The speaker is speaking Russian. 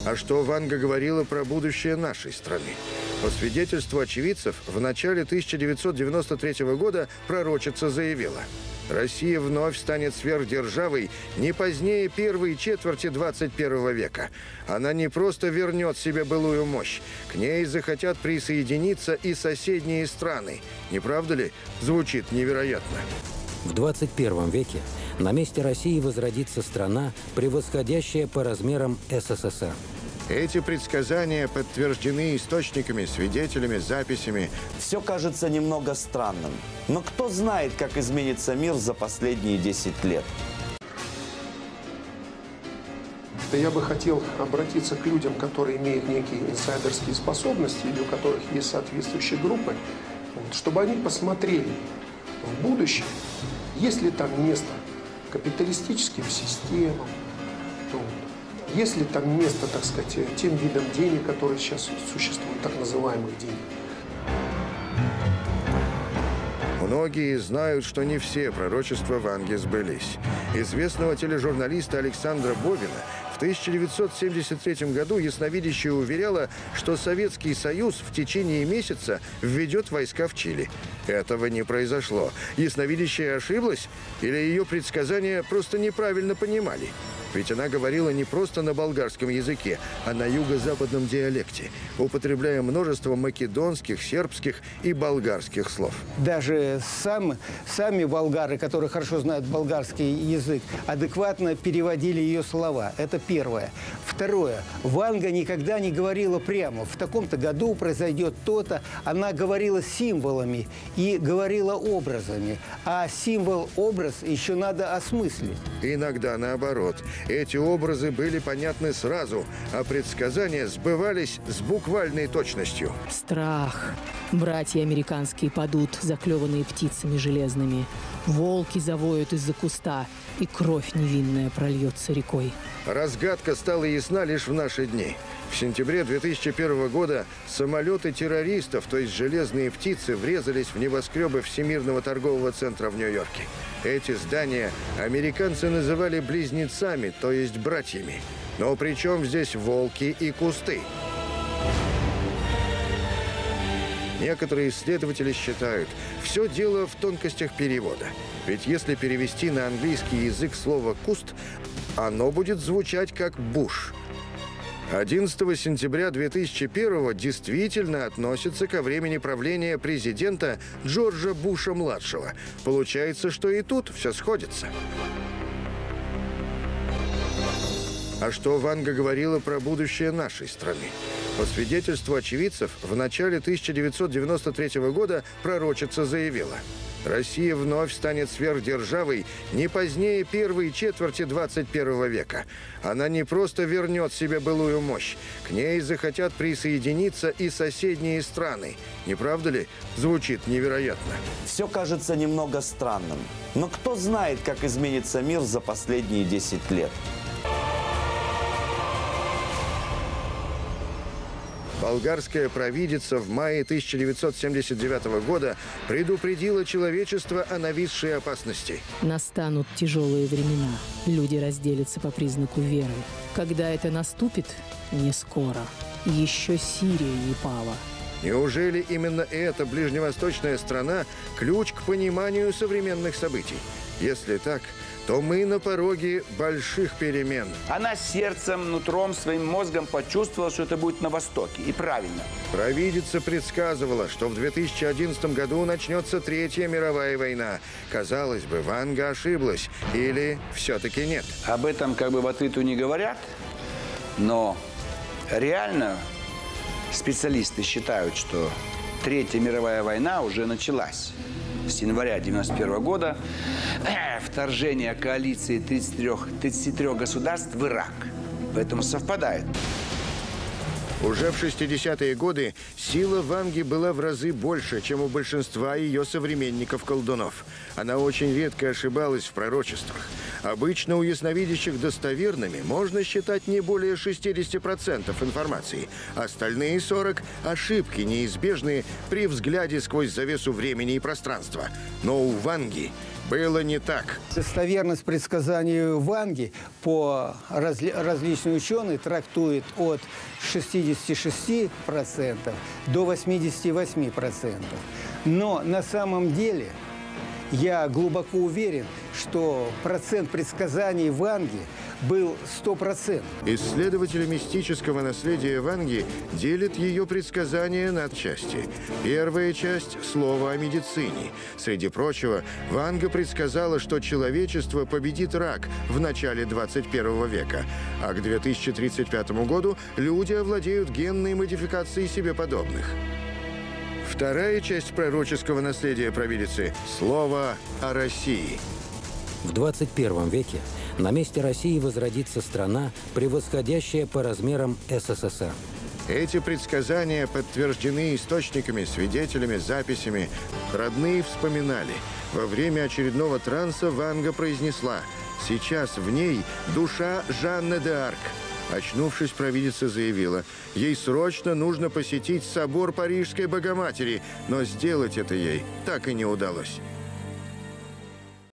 А что Ванга говорила про будущее нашей страны? По свидетельству очевидцев, в начале 1993 года пророчица заявила: «Россия вновь станет сверхдержавой не позднее первой четверти 21 века. Она не просто вернет себе былую мощь, к ней захотят присоединиться и соседние страны». Не правда ли? Звучит невероятно. В 21 веке на месте России возродится страна, превосходящая по размерам СССР. Эти предсказания подтверждены источниками, свидетелями, записями. Все кажется немного странным. Но кто знает, как изменится мир за последние 10 лет? Я бы хотел обратиться к людям, которые имеют некие инсайдерские способности или у которых есть соответствующие группы, чтобы они посмотрели в будущее, есть ли там место капиталистическим системам, есть ли там место, так сказать, тем видам денег, которые сейчас существуют, так называемых денег. Многие знают, что не все пророчества Ванги сбылись. Известного тележурналиста Александра Бовина в 1973 году ясновидящая уверяла, что Советский Союз в течение месяца введет войска в Чили. Этого не произошло. Ясновидящая ошиблась или ее предсказания просто неправильно понимали? Ведь она говорила не просто на болгарском языке, а на юго-западном диалекте, употребляя множество македонских, сербских и болгарских слов. Даже сами болгары, которые хорошо знают болгарский язык, адекватно переводили ее слова. Это первое. Второе. Ванга никогда не говорила прямо: в таком-то году произойдет то-то. Она говорила символами и говорила образами. А символ-образ еще надо осмыслить. Иногда наоборот. Эти образы были понятны сразу, а предсказания сбывались с буквальной точностью. Страх. Братья американские падут, заклеванные птицами железными. Волки завоют из-за куста, и кровь невинная прольется рекой. Разгадка стала ясна лишь в наши дни. В сентябре 2001 года самолеты террористов, то есть железные птицы, врезались в небоскребы Всемирного торгового центра в Нью-Йорке. Эти здания американцы называли близнецами, то есть братьями. Но при чем здесь волки и кусты? Некоторые исследователи считают, все дело в тонкостях перевода. Ведь если перевести на английский язык слово «куст», оно будет звучать как «буш». 11 сентября 2001 действительно относится ко времени правления президента Джорджа Буша-младшего. Получается, что и тут все сходится. А что Ванга говорила про будущее нашей страны? По свидетельству очевидцев, в начале 1993 года пророчица заявила: «Россия вновь станет сверхдержавой не позднее первой четверти 21 века. Она не просто вернет себе былую мощь, к ней захотят присоединиться и соседние страны». Не правда ли? Звучит невероятно. Все кажется немного странным. Но кто знает, как изменится мир за последние 10 лет? Болгарская провидица в мае 1979 года предупредила человечество о нависшей опасности. Настанут тяжелые времена. Люди разделятся по признаку веры. Когда это наступит? Не скоро. Еще Сирия не пала. Неужели именно эта ближневосточная страна – ключ к пониманию современных событий? Если так, то мы на пороге больших перемен. Она сердцем, нутром, своим мозгом почувствовала, что это будет на Востоке. И правильно. Провидица предсказывала, что в 2011 году начнется Третья мировая война. Казалось бы, Ванга ошиблась. Или все-таки нет? Об этом как бы в открытую не говорят, но реально специалисты считают, что Третья мировая война уже началась. С января 1991 года вторжение коалиции 33 государств в Ирак. Поэтому совпадает. Уже в 60-е годы сила Ванги была в разы больше, чем у большинства ее современников-колдунов. Она очень редко ошибалась в пророчествах. Обычно у ясновидящих достоверными можно считать не более 60% информации. Остальные 40% – ошибки, неизбежные при взгляде сквозь завесу времени и пространства. Но у Ванги было не так. Достоверность предсказаний Ванги различные ученые трактуют от 66% до 88%. Но на самом деле я глубоко уверен, что процент предсказаний Ванги был 100%. Исследователи мистического наследия Ванги делят ее предсказания на части. Первая часть – слово о медицине. Среди прочего, Ванга предсказала, что человечество победит рак в начале 21 века, а к 2035 году люди овладеют генной модификацией себе подобных. Вторая часть пророческого наследия провидицы – слово о России. В 21 веке на месте России возродится страна, превосходящая по размерам СССР. Эти предсказания подтверждены источниками, свидетелями, записями. Родные вспоминали. Во время очередного транса Ванга произнесла: «Сейчас в ней душа Жанны д'Арк». Очнувшись, провидица заявила: ей срочно нужно посетить собор Парижской Богоматери, но сделать это ей так и не удалось.